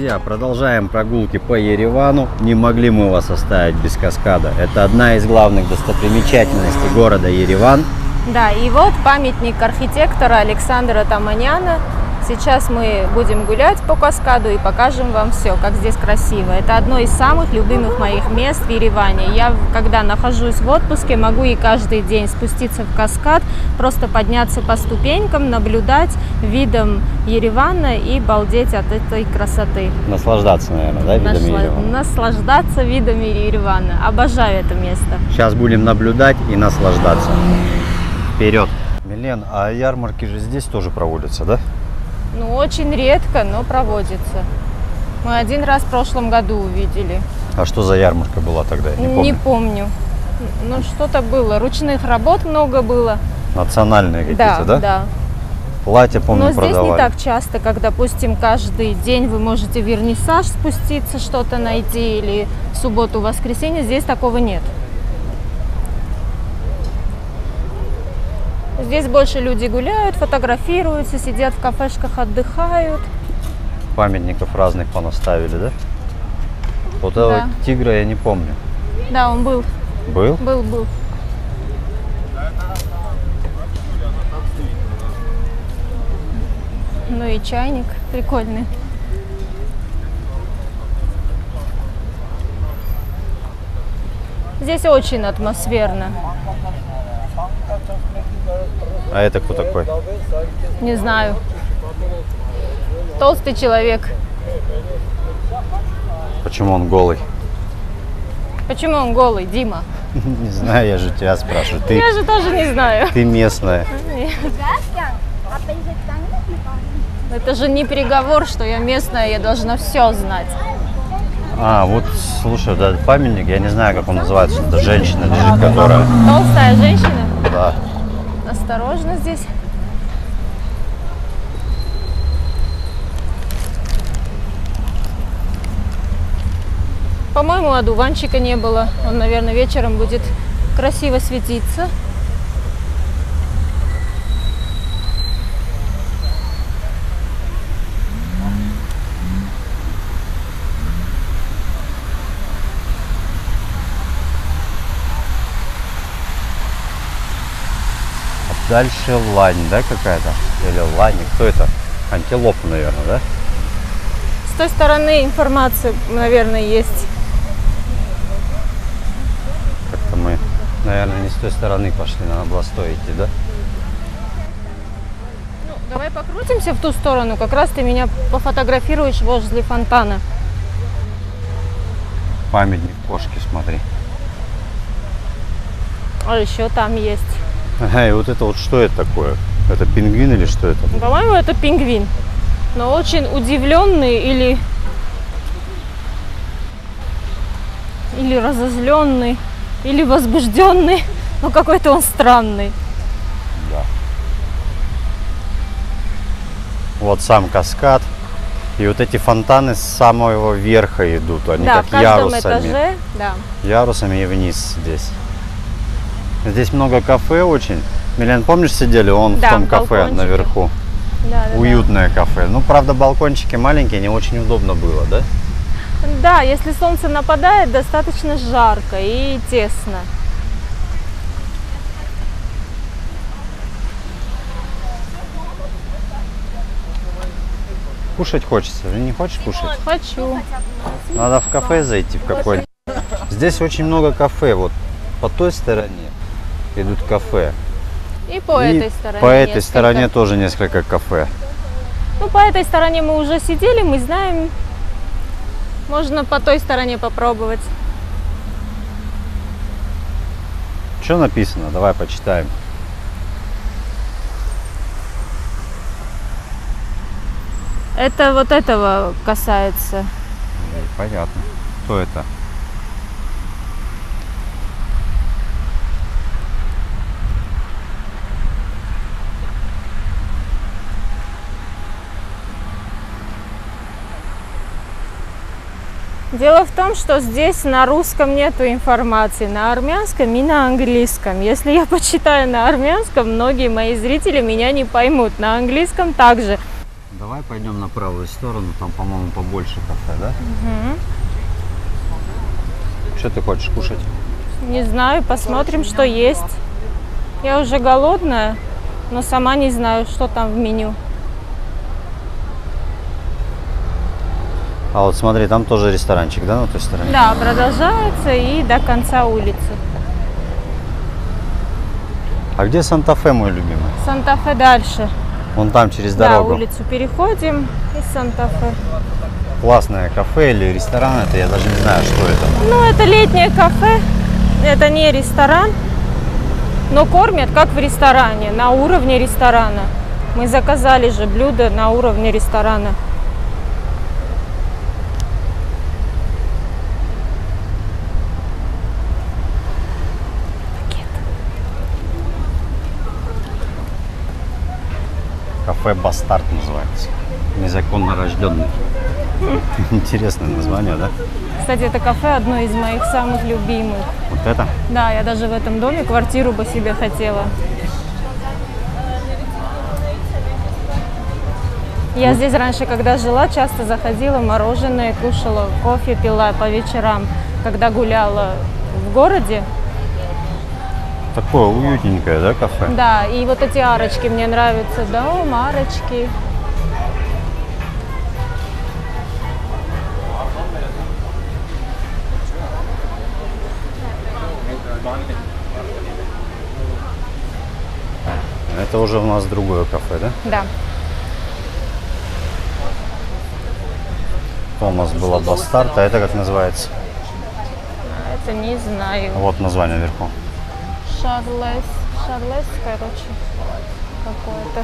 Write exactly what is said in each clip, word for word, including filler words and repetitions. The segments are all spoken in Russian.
Друзья, продолжаем прогулки по Еревану. Не могли мы вас оставить без каскада. Это одна из главных достопримечательностей города Ереван. Да, и вот памятник архитектора Александра Таманяна. Сейчас мы будем гулять по каскаду и покажем вам все, как здесь красиво. Это одно из самых любимых моих мест в Ереване. Я, когда нахожусь в отпуске, могу и каждый день спуститься в каскад, просто подняться по ступенькам, наблюдать видом Еревана и балдеть от этой красоты. Наслаждаться, наверное, да, видами Насла... Еревана? Наслаждаться видами Еревана. Обожаю это место. Сейчас будем наблюдать и наслаждаться. Вперед! Милен, а ярмарки же здесь тоже проводятся, да? Ну, очень редко, но проводится. Мы один раз в прошлом году увидели. А что за ярмарка была тогда? Я не помню. Не помню. Ну, что-то было. Ручных работ много было. Национальные какие-то, да? Да, да. Платья, помню, Но здесь продавали. не так часто, как, допустим, каждый день вы можете в вернисаж спуститься, что-то найти, или в субботу, воскресенье. Здесь такого нет. Здесь больше люди гуляют, фотографируются, сидят в кафешках, отдыхают. Памятников разных понаставили, да? Вот Да. этого тигра я не помню. Да, он был. Был? Был, был. Ну и чайник прикольный. Здесь очень атмосферно. А это кто такой? Не знаю. Толстый человек. Почему он голый? Почему он голый, Дима? Не знаю, я же тебя спрашиваю. Ты, Я же тоже не знаю. ты местная. Это же не приговор, что я местная, я должна все знать. А, вот, слушай, вот этот памятник, я не знаю, как он называется. Это женщина лежит, которая... Толстая женщина? Да. Осторожно здесь. По-моему, одуванчика не было. Он, наверное, вечером будет красиво светиться. Дальше лань, да, какая-то? Или лань? Кто это? Антилопа, наверное, да? С той стороны информация, наверное, есть. Как-то мы, наверное, не с той стороны пошли, надо было с той идти, да? Ну, давай покрутимся в ту сторону, как раз ты меня пофотографируешь возле фонтана. Памятник кошки, смотри. А еще там есть. Ага, и вот это вот что это такое? Это пингвин или что это? По-моему, это пингвин. Но очень удивленный или, или разозленный, или возбужденный. Но какой-то он странный. Да. Вот сам каскад. И вот эти фонтаны с самого верха идут. Они да, как в каждом ярусами. этаже. Да. Ярусами и вниз здесь. Здесь много кафе очень. Милен, помнишь, сидели он Да, в том кафе балкончики. наверху? Да, да, Уютное кафе. Ну, правда, балкончики маленькие, не очень удобно было, да? да. Да, если солнце нападает, достаточно жарко и тесно. Кушать хочется. Ты не хочешь кушать? Хочу. Надо в кафе зайти в какой-нибудь. Здесь очень много кафе. Вот по той стороне идут кафе. И по И этой стороне. по этой несколько. стороне тоже несколько кафе. Ну, по этой стороне мы уже сидели, мы знаем. Можно по той стороне попробовать. Что написано? Давай почитаем. Это вот этого касается. Понятно. Кто это? Дело в том, что здесь на русском нету информации, на армянском и на английском. Если я почитаю на армянском, многие мои зрители меня не поймут. На английском также. Давай пойдем на правую сторону, там, по-моему, побольше кафе, да? Угу. Что ты хочешь кушать? Не знаю, посмотрим, что есть. Я уже голодная, но сама не знаю, что там в меню. А вот смотри, там тоже ресторанчик, да, на той стороне? Да, продолжается и до конца улицы. А где Санта-Фе, мой любимый? Санта-Фе дальше. Вон там, через Да, дорогу. улицу переходим и Санта-Фе. Классное кафе или ресторан, это я даже не знаю, что это. Ну, это летнее кафе, это не ресторан, но кормят как в ресторане, на уровне ресторана. Мы заказали же блюдо на уровне ресторана. Кафе Бастард называется. Незаконно рожденный. Интересное название, да? Кстати, это кафе одно из моих самых любимых. Вот это? Да, я даже в этом доме квартиру бы себе хотела. Я здесь раньше, когда жила, часто заходила, мороженое кушала, кофе пила по вечерам, когда гуляла в городе. Такое уютненькое, да, кафе? Да, и вот эти арочки мне нравятся. Дом, арочки. Это уже у нас другое кафе, да? Да. То у нас было Бастард, а это как называется? Это не знаю. Вот название вверху. Шарлес. Шарлес, короче, какое-то.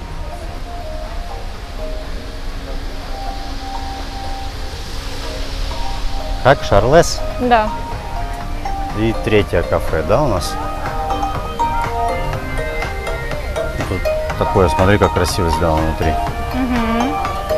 Как? Шарлес? Да. И третье кафе, да, у нас? Тут такое, смотри, как красиво сделано внутри. Угу.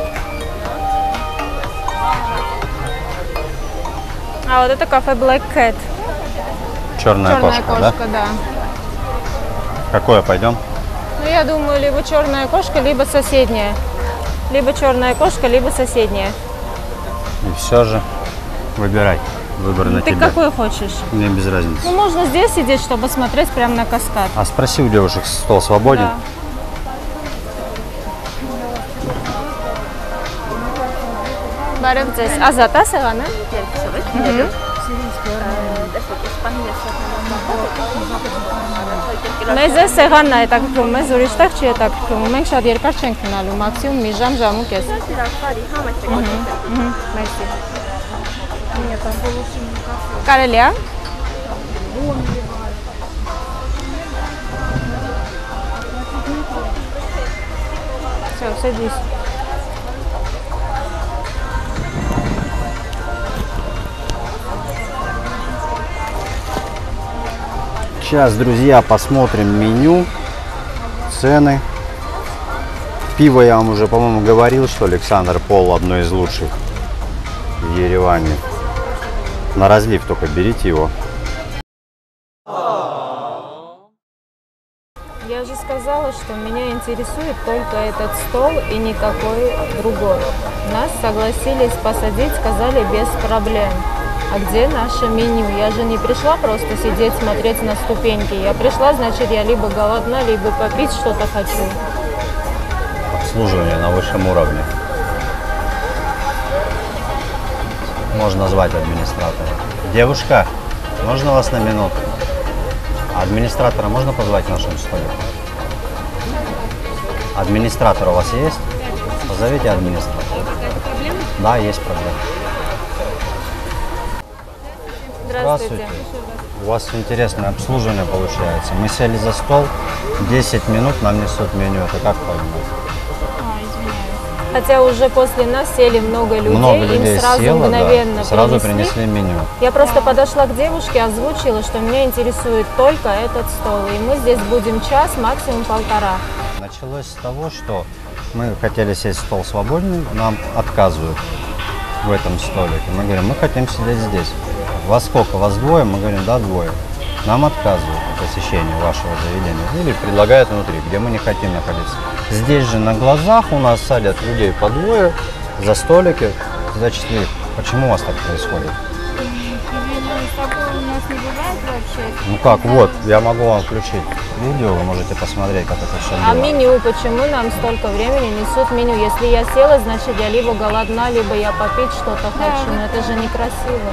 А вот это кафе Black Cat. Черная, Черная кошка, кошка, да? да. Какое пойдем? Ну, я думаю, либо черная кошка, либо соседняя. Либо черная кошка, либо соседняя. И все же выбирай. Выбор на Ты тебя. какой хочешь? Мне без разницы. Ну, можно здесь сидеть, чтобы смотреть прямо на каскад. А спроси у девушек, стол свободен? Да. Բարև ձեզ, ազատ է սեղանը։ Մեզ է սեղանն է հետաքրքրում, մեզ ուրիշ տեղ չի հետաքրքրում, մենք շատ երկար չենք մնալու, մաքսիմում մի ժամ, ժամ ու կես։ Մերսի։ Կարելի է։ Всё, садись. Сейчас, друзья, посмотрим меню, цены. Пиво я вам уже, по-моему, говорил, что Александр Пол одно из лучших в Ереване. На разлив только берите его. Я же сказала, что меня интересует только этот стол и никакой другой. Нас согласились посадить, сказали без проблем. А где наше меню? Я же не пришла просто сидеть, смотреть на ступеньки. Я пришла, значит, я либо голодна, либо попить что-то хочу. Обслуживание на высшем уровне. Можно звать администратора. Девушка, можно вас на минуту? Администратора можно позвать в нашем столике? Администратор у вас есть? Позовите администратора. Да, есть проблема. Здравствуйте. У вас интересное обслуживание получается. Мы сели за стол, десять минут нам несут меню. Это как понимать? А, извиняюсь. Хотя уже после нас сели много людей, Много людей им сразу село, мгновенно да, сразу принесли. принесли меню. Я просто подошла к девушке, озвучила, что меня интересует только этот стол. И мы здесь будем час, максимум полтора. Началось с того, что мы хотели сесть в стол свободный, нам отказывают в этом столике. Мы говорим, мы хотим сидеть здесь. Вас сколько? Вас двое? Мы говорим, да, двое. нам отказывают в посещении вашего заведения или предлагают внутри, где мы не хотим находиться. Здесь же на глазах у нас садят людей по двое за столики, зачислив. Почему у вас так происходит? Извиняюсь, такого у нас не бывает вообще. Ну как, вот, я могу вам включить видео, вы можете посмотреть, как это все А было. меню, почему нам столько времени несут меню? Если я села, значит я либо голодна, либо я попить что-то хочу, но это же некрасиво.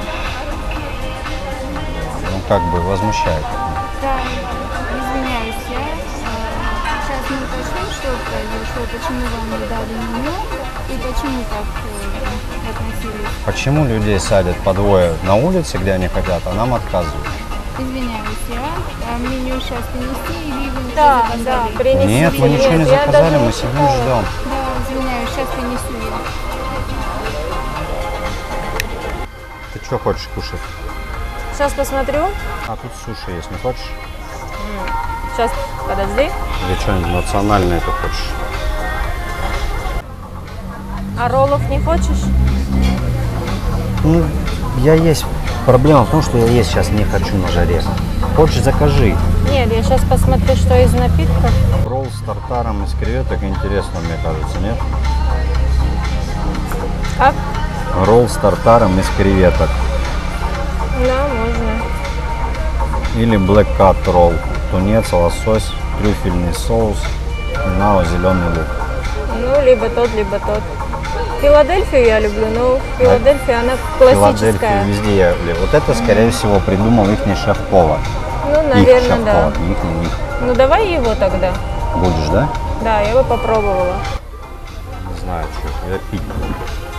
Ну как бы возмущает. Да, извиняюсь, я э, сейчас не уточню, что произошло, почему вам не дали меню и почему так э, относились. Почему людей садят по двое на улице, где они хотят, а нам отказывают? Извиняюсь, я а меню сейчас принести или вы уже Да, заказали? да, принесите. Нет, мы ничего не Нет, я заказали, даже мы не сидим, читала. ждем. Да, извиняюсь, сейчас принесу я. Ты что хочешь кушать? Сейчас посмотрю. А тут суши есть, не хочешь? Сейчас, подожди. Или что-нибудь национальное ты хочешь? А роллов не хочешь? Ну, я есть. Проблема в том, что я есть сейчас не хочу на жаре. Хочешь, закажи. Нет, я сейчас посмотрю, что из напитков. Ролл с тартаром из креветок интересно, мне кажется, нет? Как? Ролл с тартаром из креветок. Да, можно. Или Black Cat ролл. Тунец, лосось, трюфельный соус, нао, зеленый лук. Ну, либо тот, либо тот. Филадельфию я люблю, но Филадельфия, она классическая. Филадельфию везде я люблю. Вот это, скорее всего, придумал их шеф-повар. Ну, Их наверное, да. шеф-повар, не их, не их. Ну, давай его тогда. Будешь, да? Да, я бы попробовала. Не знаю, что я пить буду.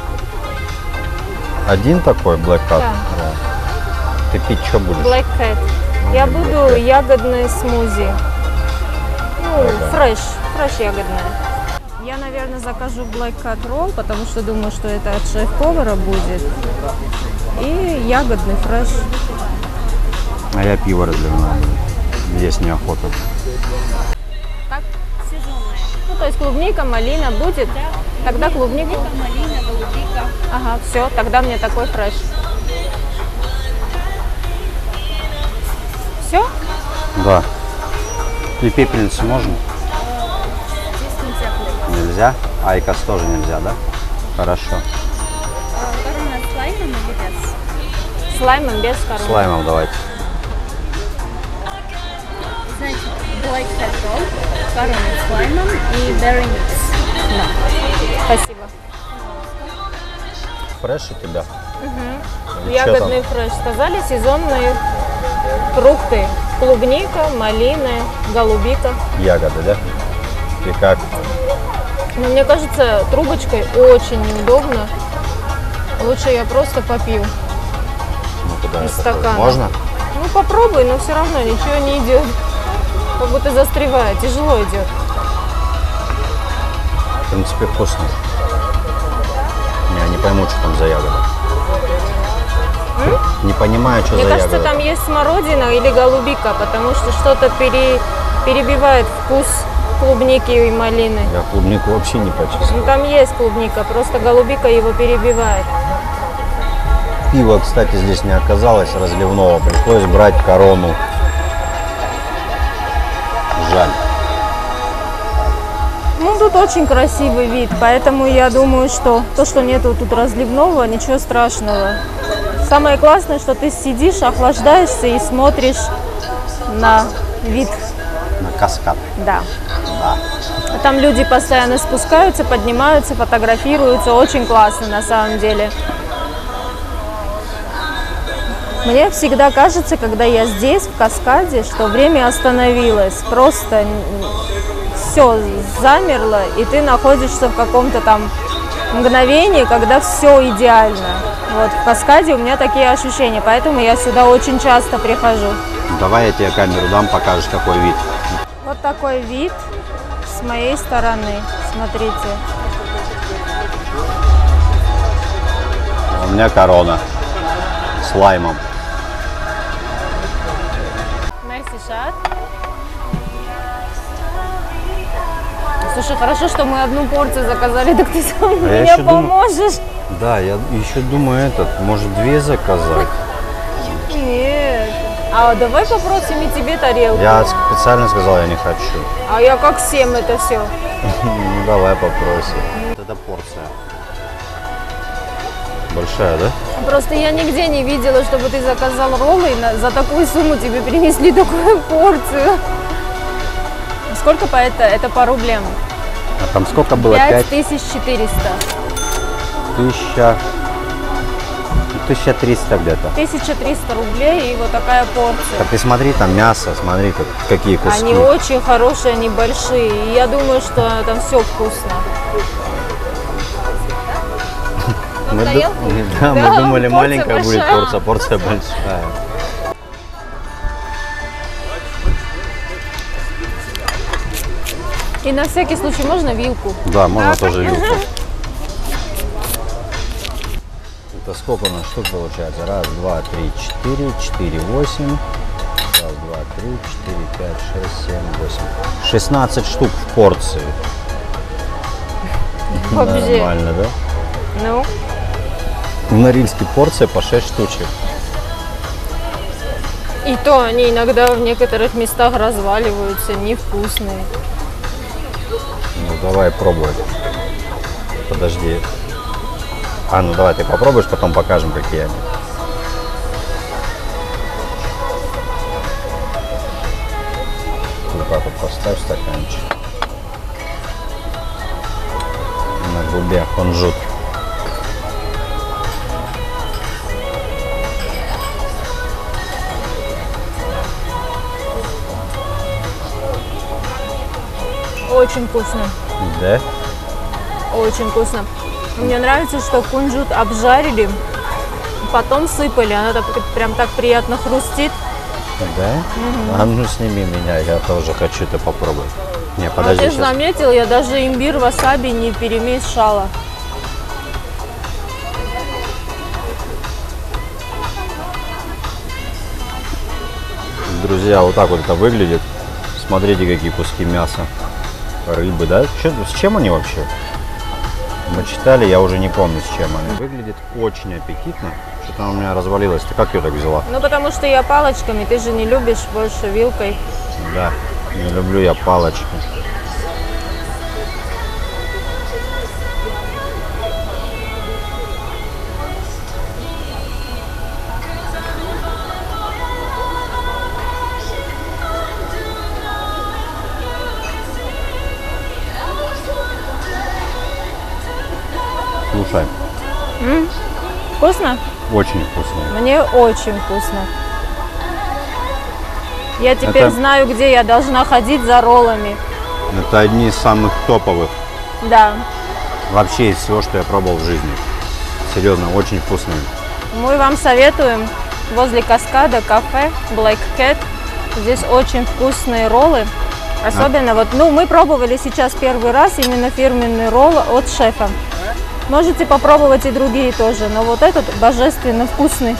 Один такой Black Cat Да. ролл? Ты пить что будешь? Black Cat. Я Black буду Cat. ягодные смузи. Ну, Ага. фреш. Фреш ягодная. Я, наверное, закажу Black Cat Roll, потому что думаю, что это от шеф-повара будет. И ягодный фреш. А я пиво разливное. Есть неохота. Так, ну, то есть клубника, малина будет? Тогда клубнику. Малина, голубика. Ага, все, тогда мне такой фреш. Все? Да. И пепельницу можно? Нельзя? Айкос тоже нельзя, да? Хорошо. Корона с лаймом или без? С лаймом, без короны. С лаймом давайте. Значит, Black Cat Roll, корона с лаймом и Berry Mix. Спасибо. Фреш у тебя? Или Ягодный фреш. Сказали сезонные фрукты. Клубника, малина, голубика. что там? Ягоды, да? И как? Но мне кажется, трубочкой очень неудобно. Лучше я просто попью. Ну, куда Из это? стакана. Можно? Ну попробуй, но все равно ничего не идет. Как будто застревает, тяжело идет. В принципе, вкусно. Не, не пойму, что там за ягода. Не понимаю, что Мне за кажется, ягода. там есть смородина или голубика, потому что что-то пере- перебивает вкус клубники и малины. Я клубнику вообще не почувствовал. Ну там есть клубника, просто голубика его перебивает. Пива, кстати, здесь не оказалось разливного. Пришлось брать корону. Жаль. Ну, тут очень красивый вид, поэтому я думаю, что то, что нету тут разливного, ничего страшного. Самое классное, что ты сидишь, охлаждаешься и смотришь на вид. На каскад. Да. Да. А там люди постоянно спускаются, поднимаются, фотографируются. Очень классно на самом деле. Мне всегда кажется, когда я здесь, в Каскаде, что время остановилось. Просто все замерло, и ты находишься в каком-то там мгновении, когда все идеально. Вот в Каскаде у меня такие ощущения, поэтому я сюда очень часто прихожу. Давай я тебе камеру дам, покажешь, какой вид. Вот такой вид с моей стороны. Смотрите. У меня корона с лаймом. Мерси, шат. Слушай, хорошо, что мы одну порцию заказали, так ты сам я мне еще думаю- поможешь. Да, я еще думаю этот, может две заказать. Нет. А давай попросим и тебе тарелку. Я специально сказал, я не хочу. А я как всем это все. Ну давай попросим. Вот это порция. Большая, да? Просто я нигде не видела, чтобы ты заказал роллы, и на- за такую сумму тебе принесли такую порцию. Сколько по это? Это по рублям. А там сколько было? пять Пять тысяч четыреста. тысяча. Тысяча триста где-то. тысяча триста рублей и вот такая порция. Так ты смотри, там мясо, смотри, как, какие куски. Они очень хорошие, они большие. И я думаю, что там все вкусно. Мы, ду- Надоел? да, мы Да, думали, порция маленькая будет большая. порция, порция большая. И на всякий случай можно вилку? Да, можно Да, тоже конечно. вилку. Это сколько у нас штук получается? Раз, два, три, четыре, четыре, восемь. Раз, два, три, четыре, пять, шесть, семь, восемь. шестнадцать штук в порции. Вообще. Нормально, да? Ну, В Норильске порция по шесть штучек. и то они иногда в некоторых местах разваливаются, невкусные. Ну давай пробовать. Подожди. А, ну давай ты попробуешь, потом покажем, какие они. Вот так вот поставь стаканчик. На губе кунжут. Очень вкусно. Да? Очень вкусно. Мне нравится, что кунжут обжарили, потом сыпали. Она так, прям так приятно хрустит. Да? А ну сними меня, я тоже хочу это попробовать. Не, А подожди ты сейчас. заметил, я даже имбирь васаби не перемешала. Друзья, вот так вот это выглядит. Смотрите, какие куски мяса. Рыбы, да? Чё- с чем они вообще? Мы читали, я уже не помню, с чем они. Выглядит очень аппетитно. Что-то она у меня развалилось. Ты как ее так взяла? Ну, потому что я палочками, ты же не любишь больше вилкой. Да, не люблю я палочки. Слушай, Вкусно? очень вкусно. Мне очень вкусно. Я теперь Это- знаю, где я должна ходить за роллами. Это одни из самых топовых Да. вообще из всего, что я пробовал в жизни. Серьезно, очень вкусные. Мы вам советуем возле каскада кафе Black Cat. Здесь очень вкусные роллы. Особенно вот, ну, мы пробовали сейчас первый раз именно фирменный ролл от шефа. Можете попробовать и другие тоже, но вот этот божественно вкусный.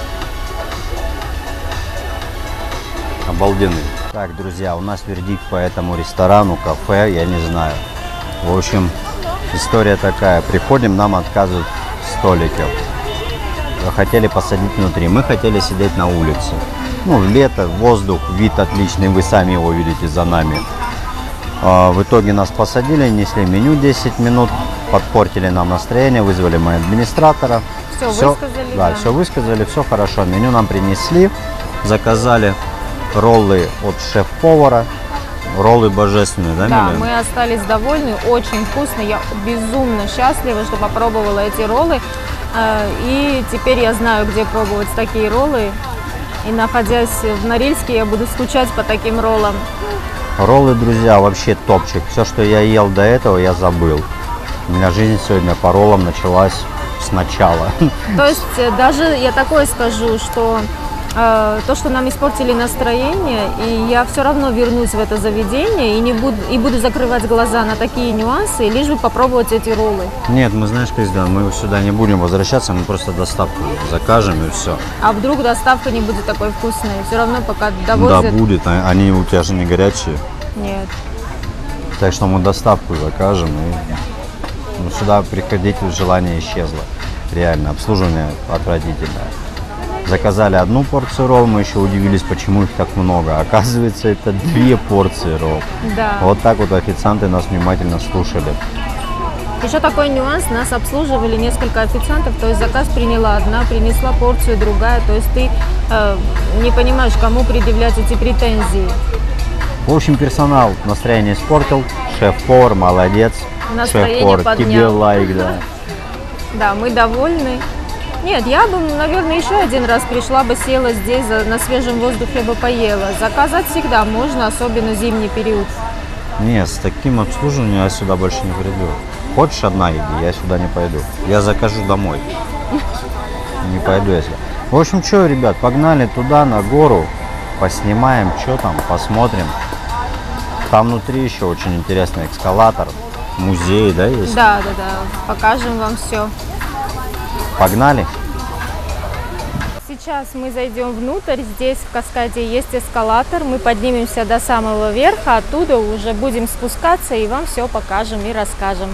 Обалденный. Так, друзья, у нас вердикт по этому ресторану, кафе, я не знаю. В общем, история такая. Приходим, нам отказывают в столике. Хотели посадить внутри. Мы хотели сидеть на улице. Ну, лето, воздух, вид отличный, вы сами его видите за нами. А, в итоге нас посадили, несли меню десять минут, подпортили нам настроение, вызвали мы администратора. Все Всё- высказали. Да, да. все высказали, все хорошо. Меню нам принесли, заказали роллы от шеф-повара. Роллы божественные, да, Да, Милена? мы остались довольны, очень вкусно. Я безумно счастлива, что попробовала эти роллы. Э, И теперь я знаю, где пробовать такие роллы. И находясь в Норильске, я буду скучать по таким роллам. Роллы, друзья, вообще топчик. Все, что я ел до этого, я забыл. У меня жизнь сегодня по роллам началась сначала. То есть э, даже я такое скажу, что э, то, что нам испортили настроение, и я все равно вернусь в это заведение и не буду и буду закрывать глаза на такие нюансы, лишь бы попробовать эти роллы. Нет, мы знаешь, как сделаем? Мы сюда не будем возвращаться, мы просто доставку закажем и все. А вдруг доставка не будет такой вкусной? Все равно пока Да, довозят. будет. а- Они у тебя же не горячие. Нет. Так что мы доставку закажем. И ну, сюда приходить желание исчезло. Реально, обслуживание отвратительное. Заказали одну порцию ролл, мы еще удивились, почему их так много. Оказывается, это две порции ролл. Да. Вот так вот официанты нас внимательно слушали. Еще такой нюанс, нас обслуживали несколько официантов, то есть заказ приняла одна, принесла порцию другая, то есть ты э, не понимаешь, кому предъявлять эти претензии. В общем, персонал настроение испортил, шеф-повар молодец, шеф-повар, тебе лайк, да. Да, мы довольны. Нет, я бы, наверное, еще один раз пришла бы, села здесь, на свежем воздухе бы поела. Заказать всегда можно, особенно зимний период. Нет, с таким обслуживанием я сюда больше не приду. Хочешь одна еди, я сюда не пойду. Я закажу домой. Не пойду я сюда. В общем, что, ребят, погнали туда, на гору. Поснимаем, что там, посмотрим. Там внутри еще очень интересный эскалатор. Музей, да, есть? Да, да, да. Покажем вам все. Погнали. Сейчас мы зайдем внутрь. Здесь в каскаде есть эскалатор. Мы поднимемся до самого верха. Оттуда уже будем спускаться и вам все покажем и расскажем.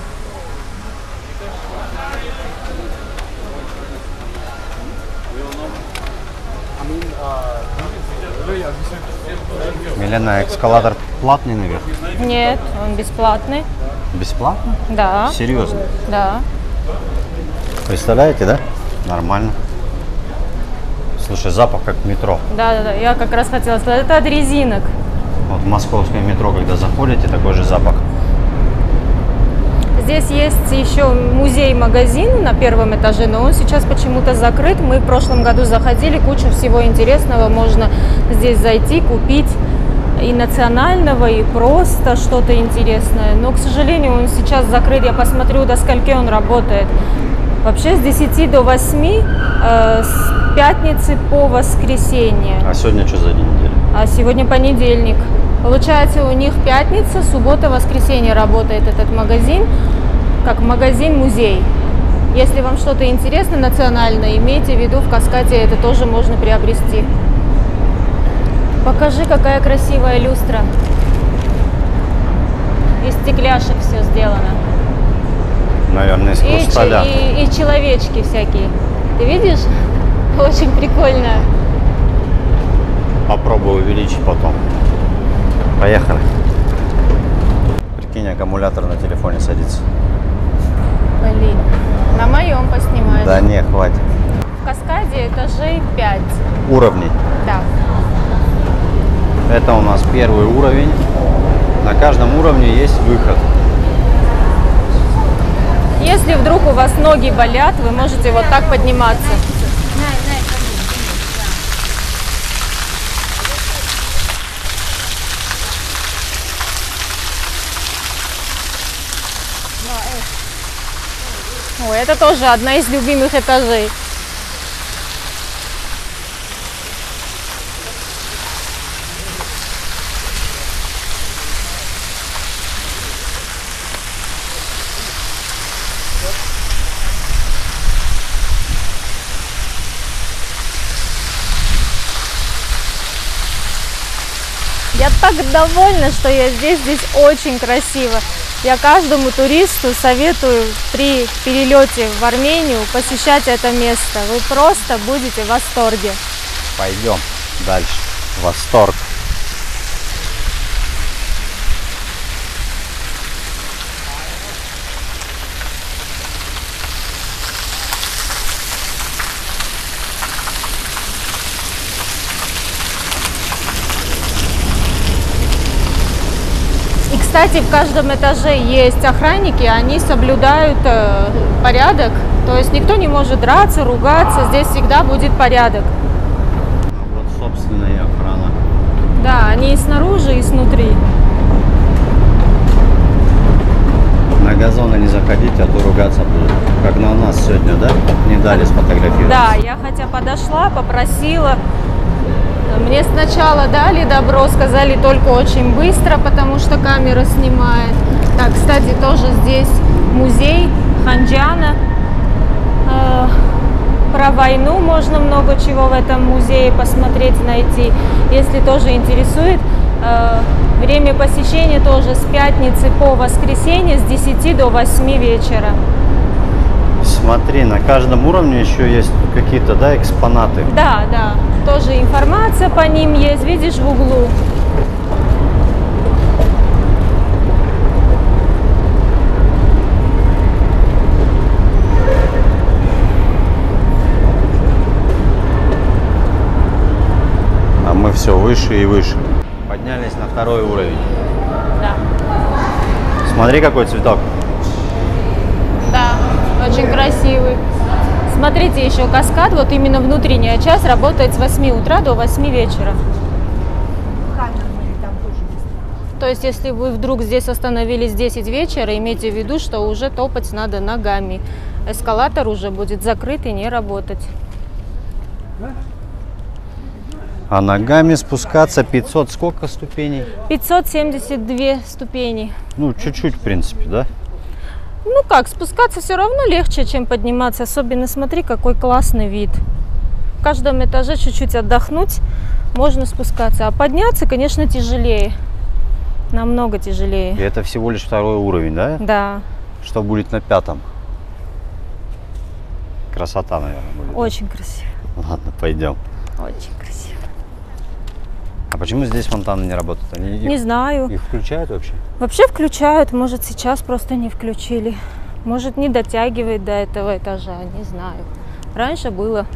Милена, эскалатор платный наверх? Нет, он бесплатный. Бесплатно? Да. Серьезно? Да. Представляете, да? Нормально. Слушай, запах как метро. Да, да, да. Я как раз хотела сказать, это от резинок. Вот в московское метро, когда заходите, такой же запах. Здесь есть еще музей-магазин на первом этаже, но он сейчас почему-то закрыт. Мы в прошлом году заходили, кучу всего интересного можно здесь зайти, купить. И национального, и просто что-то интересное. Но, к сожалению, он сейчас закрыт. Я посмотрю, до скольки он работает. Вообще с десяти до восьми, э, с пятницы по воскресенье. А сегодня что за день недели? А сегодня понедельник. Получается, у них пятница, суббота, воскресенье работает этот магазин, как магазин-музей. Если вам что-то интересно национальное, имейте в виду, в Каскаде это тоже можно приобрести. Покажи, какая красивая люстра. Из стекляшек все сделано. Наверное, из И, хрусталя. и, и человечки всякие. Ты видишь? Очень прикольно. Попробую увеличить потом. Поехали. Прикинь, аккумулятор на телефоне садится. Блин, на моем поснимаешь. Да не, хватит. В Каскаде этажей пять. Уровней. Да. Это у нас первый уровень. На каждом уровне есть выход. Если вдруг у вас ноги болят, вы можете вот так подниматься. Ой, это тоже одна из любимых этажей. Я так довольна, что я здесь. Здесь очень красиво. Я каждому туристу советую при перелете в Армению посещать это место. Вы просто будете в восторге. Пойдем дальше. Восторг. И, кстати, в каждом этаже есть охранники, они соблюдают э, порядок. То есть никто не может драться, ругаться, здесь всегда будет порядок. Вот, собственно, и охрана. Да, они и снаружи, и снутри. На газоны не заходите, а то ругаться будут. Как на нас сегодня, да? Не дали сфотографировать. Да, я хотя подошла, попросила. Мне сначала дали добро, сказали только очень быстро, потому что камера снимает. Так, кстати, тоже здесь музей Ханджана. Э, про войну можно много чего в этом музее посмотреть, найти. Если тоже интересует, э, время посещения тоже с пятницы по воскресенье с десяти до восьми вечера. С Смотри, на каждом уровне еще есть какие-то, да, экспонаты. Да, да. Тоже информация по ним есть, видишь, в углу. А мы все выше и выше. Поднялись на второй уровень. Да. Смотри, какой цветок. Да, очень красивый. Смотрите, еще каскад, вот именно внутренняя часть работает с восьми утра до восьми вечера. То есть, если вы вдруг здесь остановились в десять вечера, имейте в виду, что уже топать надо ногами. Эскалатор уже будет закрыт и не работать. А ногами спускаться пятьсот сколько ступеней? пятьсот семьдесят две ступени. Ну, чуть-чуть, в принципе, да? Ну как, спускаться все равно легче, чем подниматься. Особенно смотри, какой классный вид. В каждом этаже чуть-чуть отдохнуть, можно спускаться. А подняться, конечно, тяжелее. Намного тяжелее. И это всего лишь второй уровень, да? Да. Что будет на пятом? Красота, наверное, будет. Очень красиво. Ладно, пойдем. Очень красиво. А почему здесь фонтаны не работают? Они Не их, знаю. их включают вообще? Вообще включают, может, сейчас просто не включили. Может, не дотягивает до этого этажа, не знаю. Раньше было.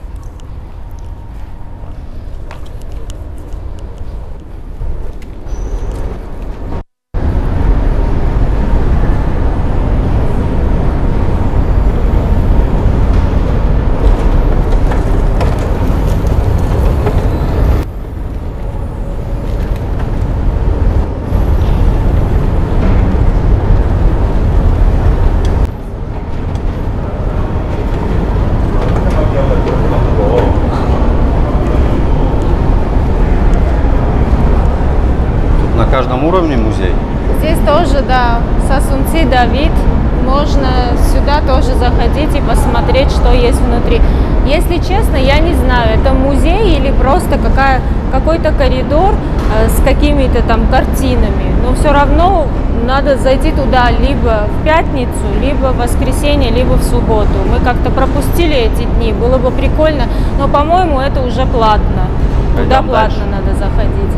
На каждом уровне музей? Здесь тоже, да, Сасунци Давид. Можно сюда тоже заходить и посмотреть, что есть внутри. Если честно, я не знаю, это музей или просто какая, какой-то коридор э, с какими-то там картинами. Но все равно надо зайти туда либо в пятницу, либо в воскресенье, либо в субботу. Мы как-то пропустили эти дни, было бы прикольно, но, по-моему, это уже платно. Туда платно надо заходить.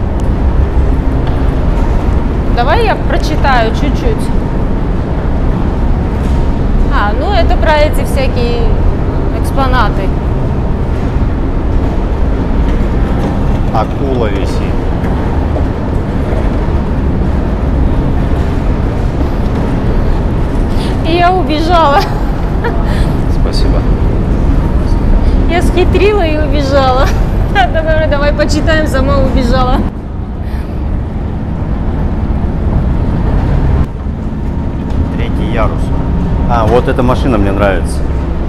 Давай я прочитаю чуть-чуть. А, ну это про эти всякие экспонаты. Акула висит. И я убежала. Спасибо. Я схитрила и убежала. Давай, давай почитаем, сама убежала. Третий ярус. А, вот эта машина мне нравится.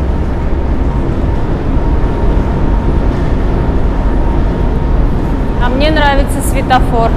А мне нравится светофор.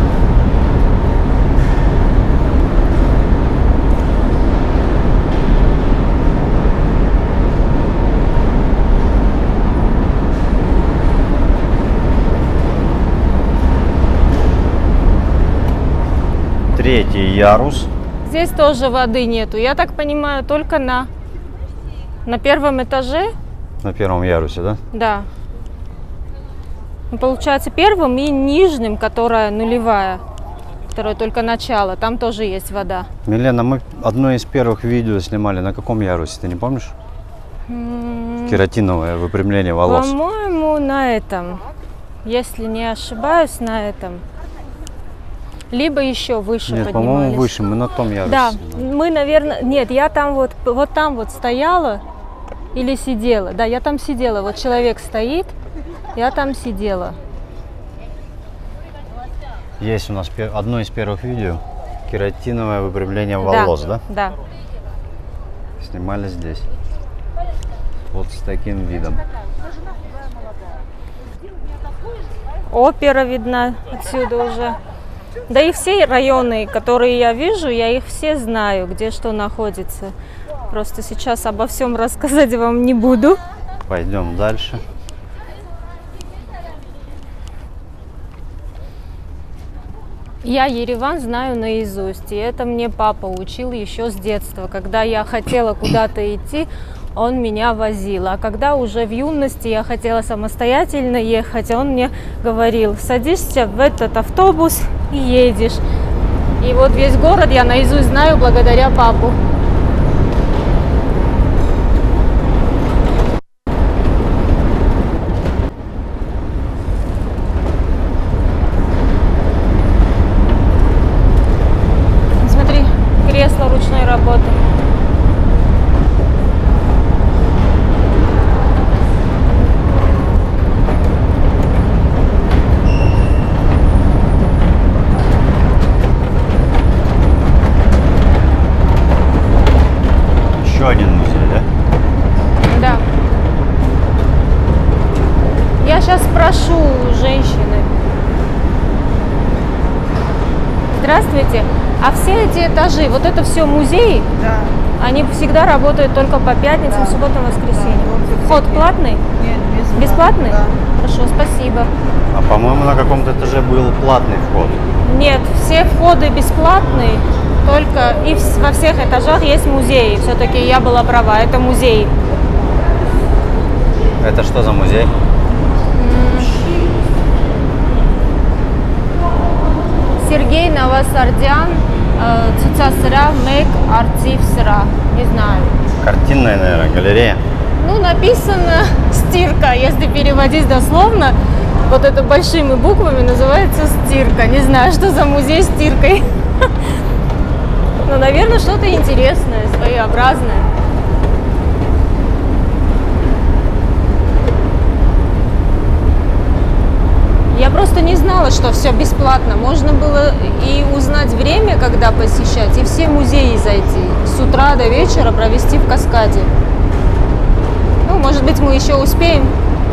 Третий ярус. Здесь тоже воды нету. Я так понимаю, только на, на первом этаже. На первом ярусе, да? Да. Ну, получается, первым и нижним, которая нулевая. Второе только начало. Там тоже есть вода. Милена, мы одно из первых видео снимали. На каком ярусе, ты не помнишь? М-м, Кератиновое выпрямление волос. По-моему, на этом. Если не ошибаюсь, на этом. Либо еще выше Нет, поднимались. по-моему, выше. Мы на том ярусе. Да, снимали. мы, наверное... Нет, я там вот, вот там вот стояла или сидела. Да, я там сидела. Вот человек стоит, я там сидела. Есть у нас пер- одно из первых видео. Кератиновое выпрямление волос, да? Да. Снимали здесь. Вот с таким видом. Опера видна отсюда уже. Да и все районы, которые я вижу, я их все знаю, где что находится. Просто сейчас обо всем рассказать вам не буду. Пойдем дальше. Я Ереван знаю наизусть, и это мне папа учил еще с детства. Когда я хотела куда-то идти, он меня возил. А когда уже в юности я хотела самостоятельно ехать, он мне говорил: садишься в этот автобус и едешь. И вот весь город я наизусть знаю благодаря папу. Смотри, кресло ручной работы. Еще один музей, да? Да. Я сейчас спрошу у женщины. Здравствуйте. А все эти этажи, вот это все музеи? Да. Они всегда работают только по пятницам, Да. субботам, воскресеньям. Да, Вход платный? Нет, бесплатно. Бесплатный? Да. Хорошо, спасибо. А по-моему, на каком-то этаже был платный вход. Нет, все входы бесплатные, только и вс- во всех этажах есть музеи. Все-таки я была права, это музей. Это что за музей? Сергей Новосардян, э, Цуцасыра, Мек, Артив Сыра. Не знаю. Картинная, наверное, галерея. Ну, написано стирка, если переводить дословно. Вот это большими буквами называется стирка. Не знаю, что за музей стиркой. Но, наверное, что-то интересное, своеобразное. Я просто не знала, что все бесплатно. Можно было и узнать время, когда посещать, и все музеи зайти. С утра до вечера провести в Каскаде. Ну, может быть, мы еще успеем.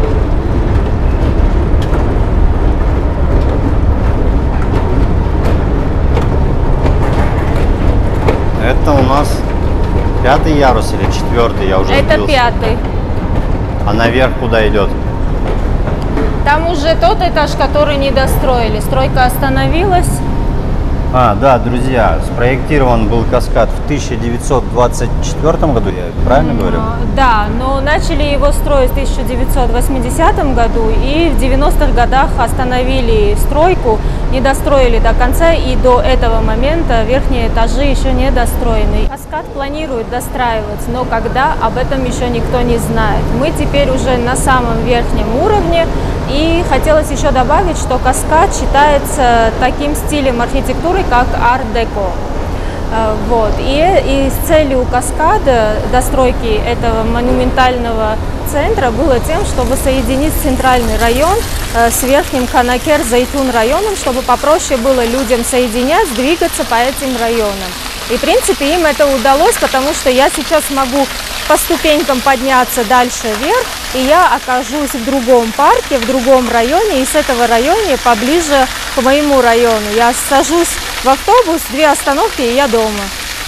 Это у нас пятый ярус или четвертый, я уже Это сбился. пятый. А наверх куда идет? Там уже тот этаж, который не достроили. Стройка остановилась. А, да, друзья, спроектирован был каскад в тысяча девятьсот двадцать четвёртом году, я правильно говорю? А, Да, но начали его строить в тысяча девятьсот восьмидесятом году, и в девяностых годах остановили стройку, не достроили до конца, и до этого момента верхние этажи еще не достроены. Каскад планируют достраивать, но когда, об этом еще никто не знает. Мы теперь уже на самом верхнем уровне, и хотелось еще добавить, что каскад считается таким стилем архитектуры, как арт-деко. Э, Вот. И, и с целью каскада, достройки этого монументального центра, было тем, чтобы соединить центральный район э, с верхним Канакер-Зайтун районом, чтобы попроще было людям соединять, двигаться по этим районам. И, в принципе, им это удалось, потому что я сейчас могу по ступенькам подняться дальше вверх, и я окажусь в другом парке, в другом районе, и с этого района поближе к моему району. Я сажусь в автобус, две остановки, и я дома.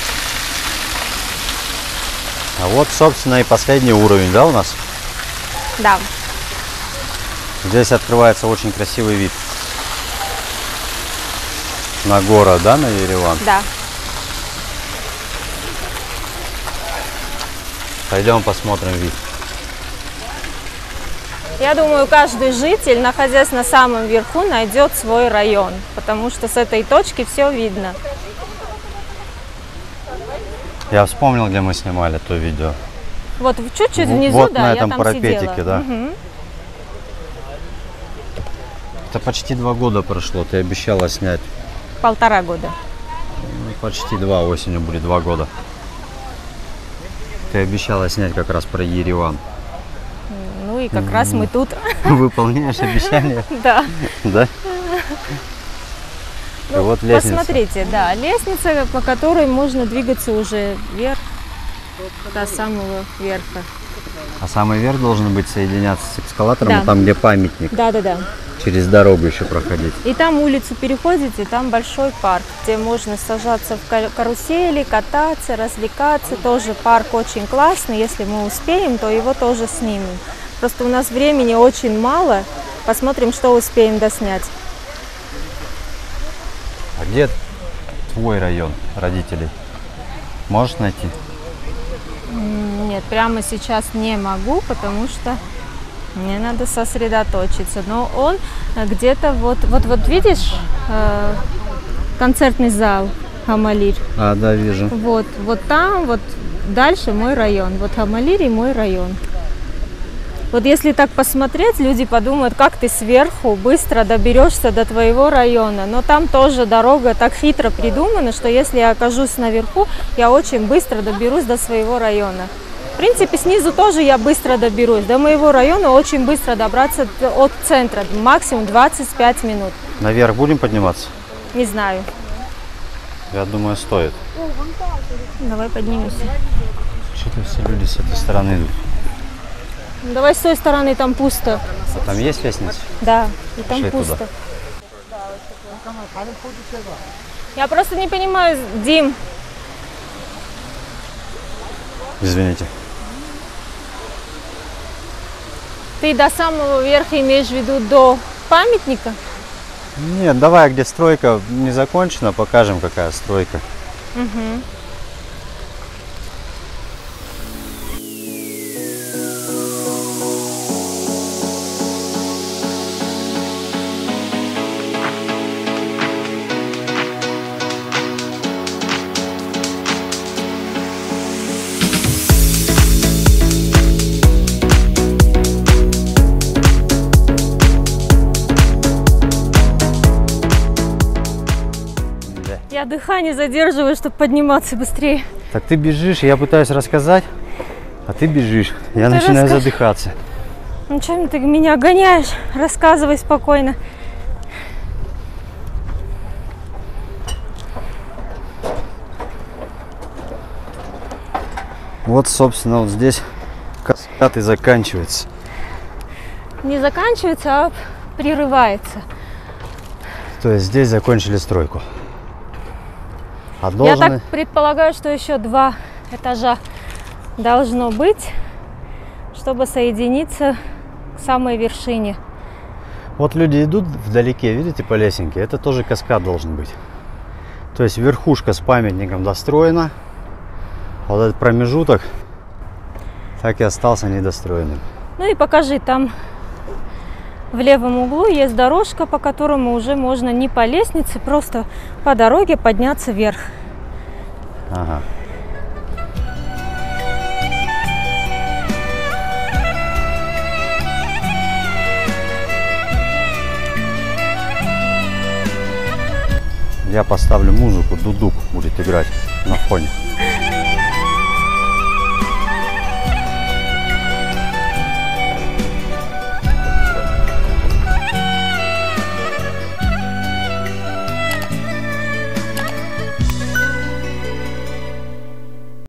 А вот, собственно, и последний уровень, да, у нас? Да. Здесь открывается очень красивый вид на город, да, на Ереван? Да. Пойдем посмотрим вид. Я думаю, каждый житель, находясь на самом верху, найдет свой район, потому что с этой точки все видно. Я вспомнил, где мы снимали то видео. Вот чуть-чуть В- внизу, вот да, на я этом там парапетике, сидела. да. Мгм. Это почти два года прошло, ты обещала снять. Полтора года. Ну, почти два, осенью будет два года. Ты обещала снять как раз про Ереван. Ну и как раз мы тут. Выполняешь обещание? Да. Да? И Ну, вот лестница. Посмотрите, да, лестница, по которой можно двигаться уже вверх, до самого верха. А самый верх должен быть соединяться с эскалатором, Да. вот там, где памятник. Да, да, да. Через дорогу еще проходить. И там улицу переходите, там большой парк, где можно сажаться в ка- карусели, кататься, развлекаться. Тоже парк очень классный. Если мы успеем, то его тоже снимем. Просто у нас времени очень мало. Посмотрим, что успеем доснять. А где твой район родителей? Можешь найти? нет, прямо сейчас не могу, потому что мне надо сосредоточиться. Но он где-то вот, вот, вот видишь, э, концертный зал Хамалирь. А, да, вижу. Вот, вот там, вот дальше мой район. Вот Хамалирь и мой район. Вот если так посмотреть, люди подумают, как ты сверху быстро доберешься до твоего района. Но там тоже дорога так хитро придумана, что если я окажусь наверху, я очень быстро доберусь до своего района. В принципе, снизу тоже я быстро доберусь. До моего района очень быстро добраться от центра, максимум двадцать пять минут. Наверх будем подниматься? Не знаю. Я думаю, стоит. Давай поднимемся. Что-то все люди с этой стороны идут. Давай с той стороны, там пусто. А там есть лестница? Да, и там Пошли пусто. туда. Я просто не понимаю, Дим. Извините. Ты до самого верха имеешь в виду до памятника? Нет, давай, где стройка не закончена, покажем, какая стройка. Угу. Я дыхание задерживаю, чтобы подниматься быстрее. Так ты бежишь, я пытаюсь рассказать, а ты бежишь. Я Ты начинаю расскажи. задыхаться. Ну что ты меня гоняешь? Рассказывай спокойно. Вот, собственно, вот здесь каскад и заканчивается. Не заканчивается, а прерывается. То есть здесь закончили стройку. А Я должны... так предполагаю, что еще два этажа должно быть, чтобы соединиться к самой вершине. Вот люди идут вдалеке, видите, по лесенке, это тоже каскад должен быть. То есть верхушка с памятником достроена, а вот этот промежуток так и остался недостроенным. Ну и покажи, там в левом углу есть дорожка, по которому уже можно не по лестнице, просто по дороге подняться вверх. Ага. Я поставлю музыку, дудук будет играть на фоне.